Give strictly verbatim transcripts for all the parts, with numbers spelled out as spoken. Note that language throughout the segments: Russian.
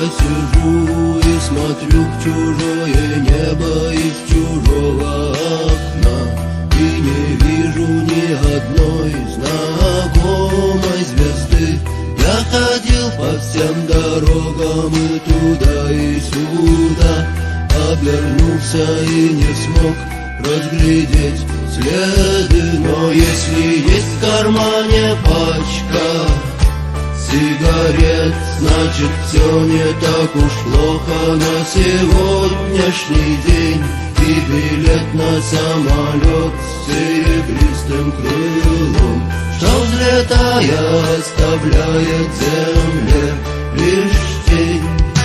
сижу и смотрю в чужое небо из чужого окна, и не вижу ни одной знакомой звезды. Я ходил по всем дорогам и туда, и сюда, обернулся и не смог разглядеть следы. Но если есть в кармане пачка сигарет, значит все не так уж плохо на сегодняшний день. И билет на самолет с серебристым крылом, что взлетая оставляет земле лишь тень.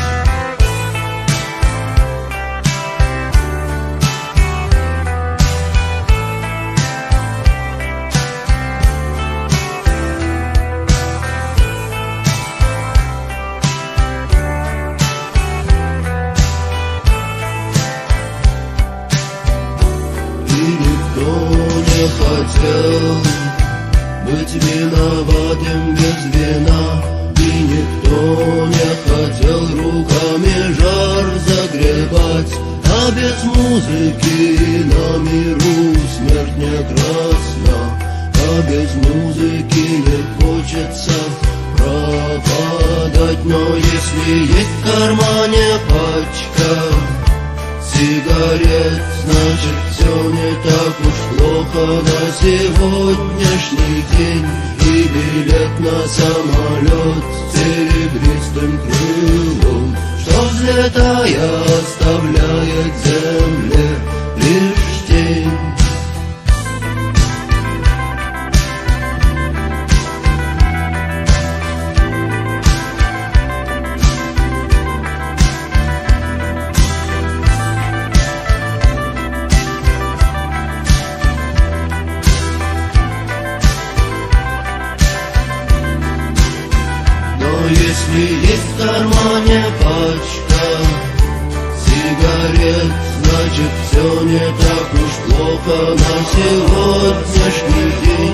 Хотел быть виноватым без вина, и никто не хотел руками жар загребать. А без музыки на миру смерть не красна, а без музыки не хочется пропадать. Но если есть в кармане пачка сигарет, значит все не так уж плохо на сегодняшний день. И билет на самолет с серебристым крылом, что взлетая оставляет земле лишь тень. Если есть в кармане пачка сигарет, значит все не так уж плохо на сегодняшний день.